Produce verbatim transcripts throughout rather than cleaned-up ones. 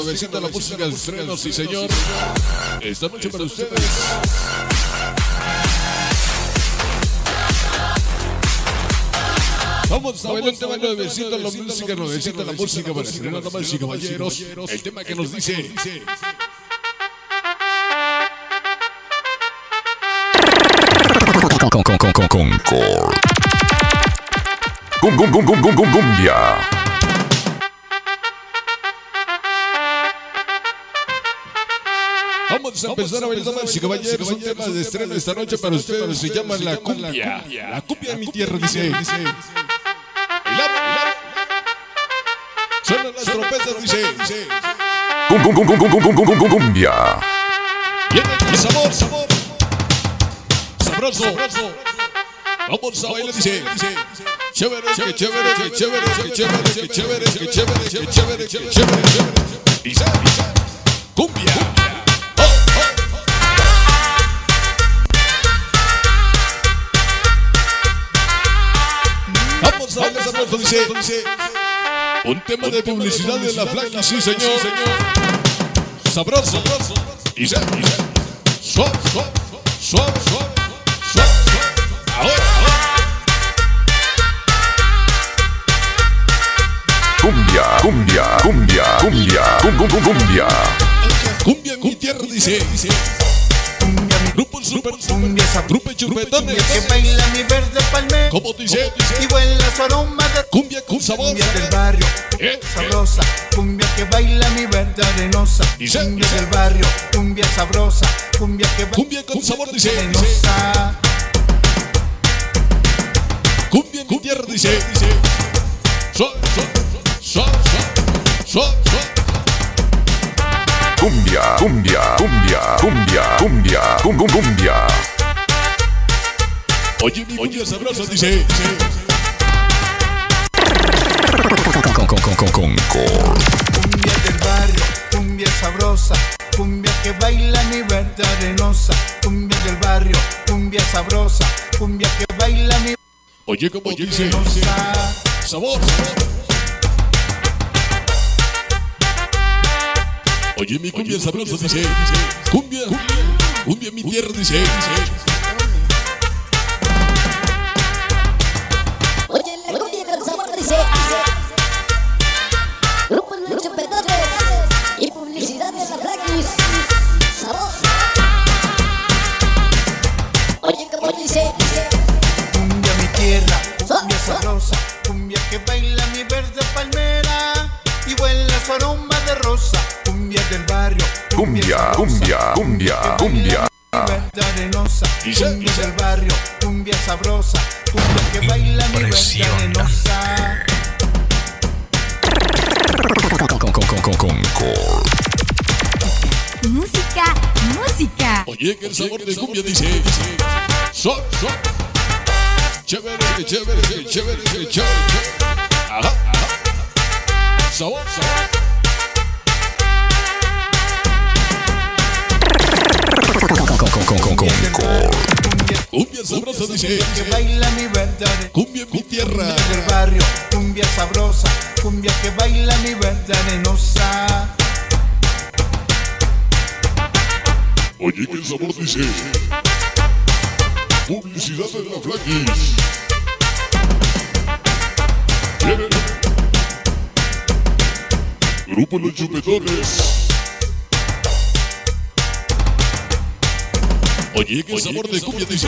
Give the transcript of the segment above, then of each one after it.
Nuevecita la música de estreno, sí señor. Esta noche para ustedes. Vamos a bailar un tema nuevecito, la música nuevecita, la música para estrenar, damas y caballeros. El tema que nos dice... Cumbia. Vamos a empezar a bailar, damas y caballeros, un tema de estreno esta noche para ustedes, se llama La Cumbia. La cumbia de mi tierra, dice. Suenan las trompetas, dice. Cumbia. Viene el sabor, sabor. Sabroso. Vamos a bailar, dice. Chévere, que chévere, que chévere, que chévere, que chévere, que chévere, que chévere, que chévere. Dice, cumbia. Vamos a bailar, sabroso, dice. Un tema de publicidad de la Flaky, sí señor. Sabroso, sabroso. Dice, suave, suave, suave, suave, suave. Ahora, ahora. Cumbia, cumbia, cumbia, cumbia, cumbia. Cumbia en mi tierra, dice. Grupo super, cumbia, grupo chupetones. Que baila mi verde palmera. ¿Cómo dice? Y vuela su aroma de cumbia con sabor. Cumbia del barrio, ¿Eh? sabrosa. Cumbia que baila mi verde arenosa. Dice, cumbia dice. del barrio, cumbia sabrosa. Cumbia que baila Cumbia con sabor, dice. arenosa. Cumbia en mi tierra, dice. Suave, suave, suave, suave, suave. Cumbia, cumbia, cumbia, cumbia, cumbia, cumbia. Oye, mi cumbia sabrosa, dice. Cumbia del barrio, cumbia sabrosa. Cumbia que baila mi verde arenosa. Cumbia del barrio, cumbia sabrosa. Cumbia que baila mi Oye, como dice. arenosa. Sabor, sabor. Oye, mi cumbia sabrosa, dice. Cumbia, cumbia en mi tierra, dice. Oye, la cumbia con sabor, dice. Grupo Los Chupetones y publicidad de la Flaky. Sabor. Oye, como dice. Cumbia mi tierra, cumbia sabrosa. Cumbia que baila mi verde palmera. Y vuela su aroma de rosa. Cumbia del barrio, Cumbia, cumbia, cumbia, cumbia. verde arenosa. Dice, Cumbia dice. del barrio, cumbia sabrosa. Cumbia que baila mi verde arenosa. Música, música. Oye, que el sabor de cumbia, dice. Suave, suave. Chévere, que chévere, que chévere, que chévere. Ajá, ajá. Sabor, sabor. Cumbia sabrosa, dice. Que baila mi verde arenosa. Cumbia en mi tierra. Cumbia del barrio, cumbia sabrosa. Cumbia que baila mi verde arenosa. Oye, que el sabor, dice. Publicidad de la Flaky. Viene. Grupo Los Chupetones. Oye, que el sabor de cumbia, dice.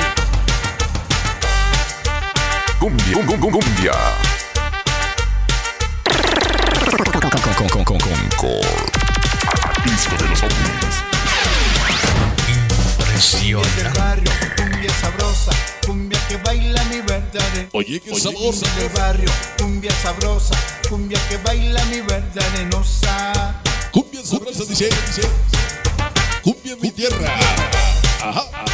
Cumbia, cumbia. Disco de los hombres. Cumbia del barrio, cumbia sabrosa. Cumbia que baila mi verde arenosa. Oye, que el sabor, Cumbia del barrio, cumbia sabrosa. Cumbia que baila mi verde arenosa. cumbia sabrosa, dice. Cumbia en mi tierra. Ajá, ajá.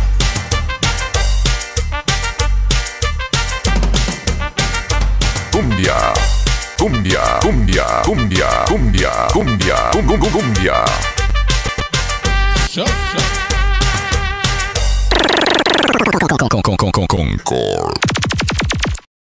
Cumbia, cumbia, cumbia, cumbia, cumbia, cumbia, cumbia, cumbia. Chao, chao. Concord.